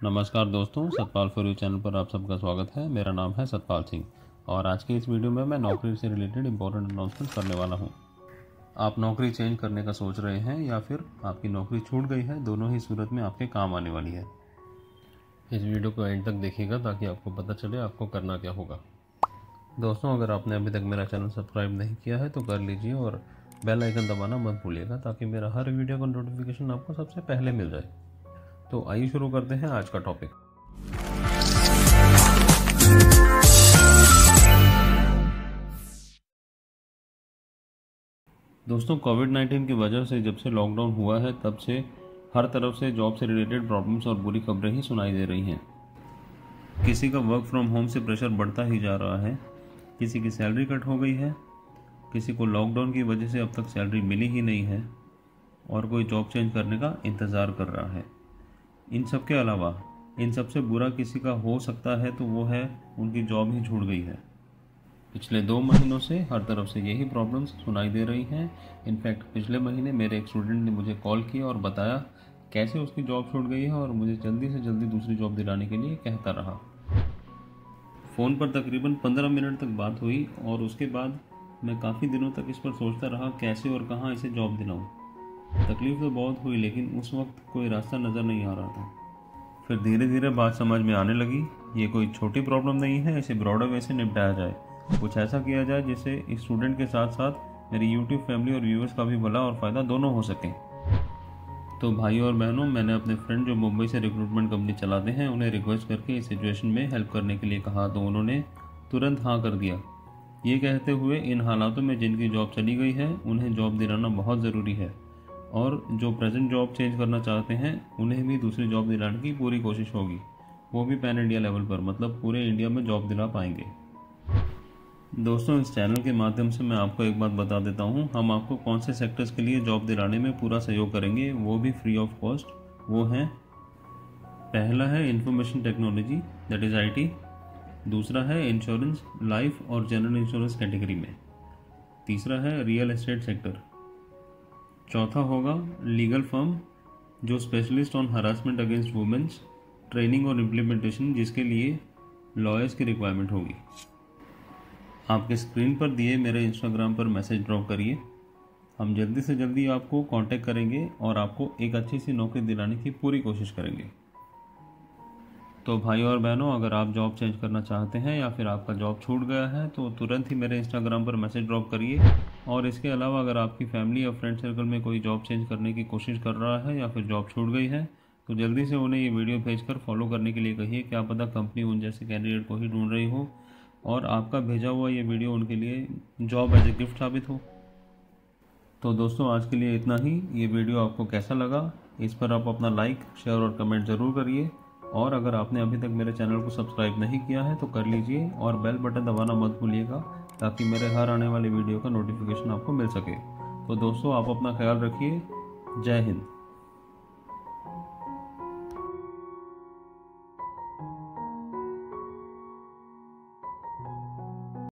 नमस्कार दोस्तों, Satpal for you channel पर आप सबका स्वागत है। मेरा नाम है सतपाल सिंह और आज की इस वीडियो में मैं नौकरी से रिलेटेड इंपॉर्टेंट अनाउंसमेंट करने वाला हूं। आप नौकरी चेंज करने का सोच रहे हैं या फिर आपकी नौकरी छूट गई है, दोनों ही सूरत में आपके काम आने वाली है। इस वीडियो को एंड तक देखिएगा ताकि आपको पता चले आपको करना क्या होगा। दोस्तों, अगर आपने अभी तक मेरा चैनल सब्सक्राइब नहीं किया है तो कर लीजिए और बेल आइकन दबाना मत भूलिएगा ताकि मेरा हर वीडियो का नोटिफिकेशन आपको सबसे पहले मिल जाए। तो आइए शुरू करते हैं आज का टॉपिक। दोस्तों, कोविड-19 की वजह से जब से लॉकडाउन हुआ है तब से हर तरफ से जॉब से रिलेटेड प्रॉब्लम्स और बुरी खबरें ही सुनाई दे रही हैं। किसी का वर्क फ्रॉम होम से प्रेशर बढ़ता ही जा रहा है, किसी की सैलरी कट हो गई है, किसी को लॉकडाउन की वजह से अब तक सैलरी मिली ही नहीं है और कोई जॉब चेंज करने का इंतज़ार कर रहा है। इन सब के अलावा इन सबसे बुरा किसी का हो सकता है तो वो है उनकी जॉब ही छूट गई है। पिछले 2 महीनों से हर तरफ से यही प्रॉब्लम्स सुनाई दे रही हैं। इनफैक्ट पिछले महीने मेरे एक स्टूडेंट ने मुझे कॉल किया और बताया कैसे उसकी जॉब छूट गई है और मुझे जल्दी से जल्दी दूसरी जॉब दिलाने के लिए कहता रहा। फ़ोन पर तकरीबन 15 मिनट तक बात हुई और उसके बाद मैं काफ़ी दिनों तक इस पर सोचता रहा कैसे और कहाँ इसे जॉब दिलाऊं। तकलीफ़ तो बहुत हुई लेकिन उस वक्त कोई रास्ता नज़र नहीं आ रहा था। फिर धीरे धीरे बात समझ में आने लगी। ये कोई छोटी प्रॉब्लम नहीं है, इसे ब्रॉडर वे से निपटाया जाए। कुछ ऐसा किया जाए जिससे इस स्टूडेंट के साथ साथ मेरी यूट्यूब फैमिली और व्यूअर्स का भी भला और फ़ायदा दोनों हो सके। तो भाइयों और बहनों, मैंने अपने फ्रेंड जो मुंबई से रिक्रूटमेंट कंपनी चलाते हैं उन्हें रिक्वेस्ट करके इस सिचुएशन में हेल्प करने के लिए कहा तो उन्होंने तुरंत हाँ कर दिया, ये कहते हुए इन हालातों में जिनकी जॉब चली गई है उन्हें जॉब दिलाना बहुत ज़रूरी है और जो प्रेजेंट जॉब चेंज करना चाहते हैं उन्हें भी दूसरी जॉब दिलाने की पूरी कोशिश होगी, वो भी पैन इंडिया लेवल पर, मतलब पूरे इंडिया में जॉब दिला पाएंगे। दोस्तों, इस चैनल के माध्यम से मैं आपको एक बात बता देता हूँ, हम आपको कौन से सेक्टर्स के लिए जॉब दिलाने में पूरा सहयोग करेंगे, वो भी फ्री ऑफ कॉस्ट। वो हैं, पहला है information technology that is IT, दूसरा है इंश्योरेंस, लाइफ और जनरल इंश्योरेंस कैटेगरी में, तीसरा है रियल एस्टेट सेक्टर, चौथा होगा लीगल फर्म जो specialist on harassment against womens, training और इम्प्लीमेंटेशन जिसके लिए लॉयर्स की रिक्वायरमेंट होगी। आपके स्क्रीन पर दिए मेरे इंस्टाग्राम पर मैसेज ड्रॉप करिए, हम जल्दी से जल्दी आपको कांटेक्ट करेंगे और आपको एक अच्छी सी नौकरी दिलाने की पूरी कोशिश करेंगे। तो भाइयों और बहनों, अगर आप जॉब चेंज करना चाहते हैं या फिर आपका जॉब छूट गया है तो तुरंत ही मेरे इंस्टाग्राम पर मैसेज ड्रॉप करिए। और इसके अलावा अगर आपकी फैमिली या फ्रेंड सर्कल में कोई जॉब चेंज करने की कोशिश कर रहा है या फिर जॉब छूट गई है तो जल्दी से उन्हें ये वीडियो भेजकर फॉलो करने के लिए कहिए। क्या पता कंपनी उन जैसे कैंडिडेट को ही ढूंढ रही हो और आपका भेजा हुआ ये वीडियो उनके लिए जॉब एज ए गिफ्ट साबित हो। तो दोस्तों, आज के लिए इतना ही। ये वीडियो आपको कैसा लगा इस पर आप अपना लाइक, शेयर और कमेंट ज़रूर करिए और अगर आपने अभी तक मेरे चैनल को सब्सक्राइब नहीं किया है तो कर लीजिए और बेल बटन दबाना मत भूलिएगा ताकि मेरे हर आने वाले वीडियो का नोटिफिकेशन आपको मिल सके। तो दोस्तों, आप अपना ख्याल रखिए। जय हिंद।